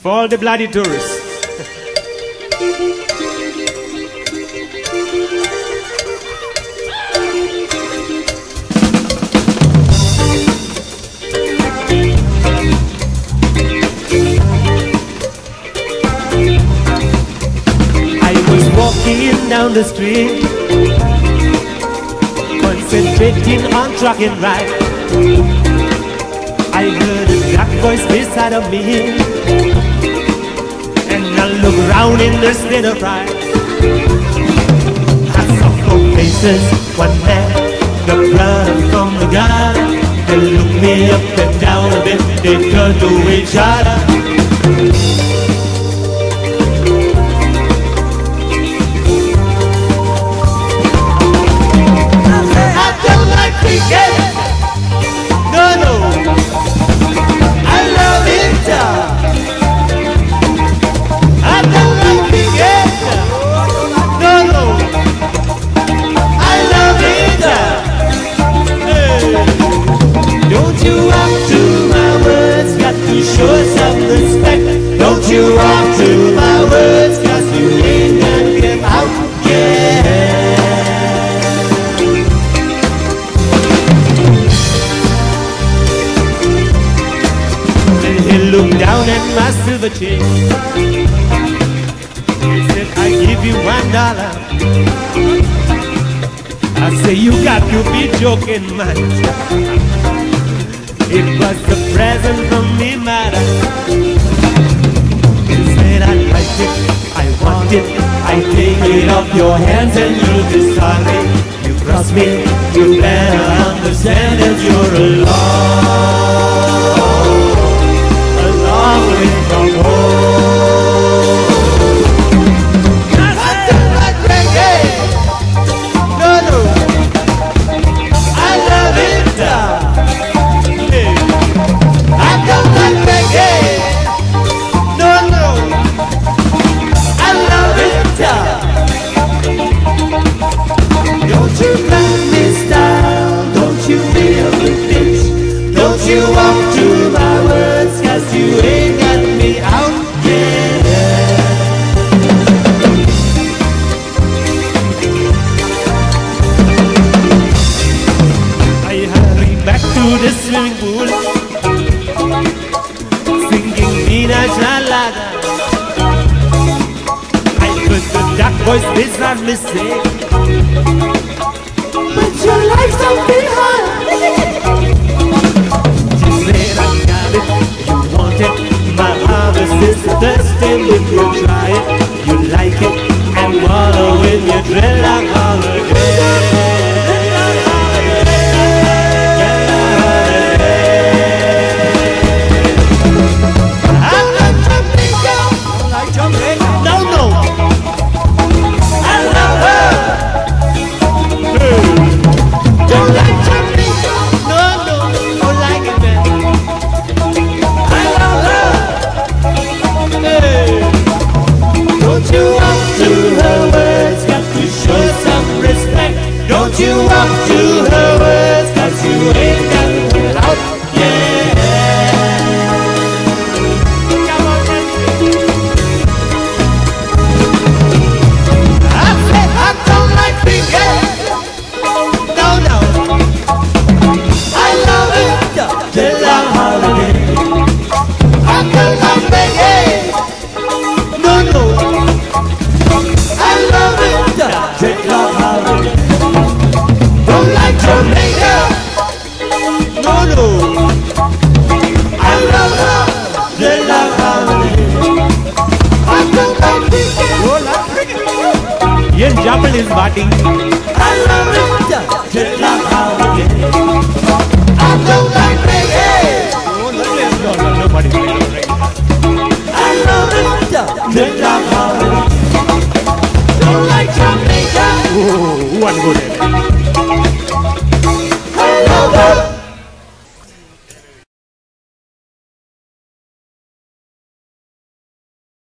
For all the bloody tourists. I was walking down the street, concentrating on trucking right. I heard a black voice beside of me, and I looked round in the state of fright. I saw four faces, one man, the brother from the gutter. They looked me up and down a bit, they turned to each other. I don't like cricket. No, no, I love it. I don't like cricket. No, no, I love it. Hey. Don't you walk to my words, got to show some respect. Don't you walk to my words, cause you ain't gonna get out yet. He looked down at my silver chain. He said, I give you $1. I say, you got to be joking, man. It was a present from me, madam. He said, I like it, I want it, I take it off your hands and you'll be sorry. You cross me, you better understand that you're alone. Away from home. I don't like reggae. No, no, I love it. Hey. I don't like reggae. No, no, I love it. Don't you like this style? Don't you feel the pitch? Don't you walk to my words? Cause you ain't got me out yet. I hurry back to the swimming pool, singing Nina Shalada. I heard the dark voice beside me say, but your life's something hard. My harvest is thirsty. If you try it, you like it, and wallow in your dreadlock holiday. I'm not Jamaica. Don't like Jamaica. No, no. I love her. Don't like Jamaica. No, no. Don't like it, man. Don't you walk to her words, got to show some respect. Don't you walk to her words, cause you ain't got it out yet. Come on, I said I don't like cricket. No, no, I love it till I'm holiday. I don't like reggae. No, no, I love it, dreadlock holiday. Don't like Jamaica. No, no, I love her, dreadlock holiday. I don't like cricket. Oh, like cricket. Ian Chappell is batting. I love it, dreadlock holiday. I don't like reggae. Oh, nobody plays reggae. I love it, dreadlock holiday. Don't like Jamaica. Oh, one good. I love her.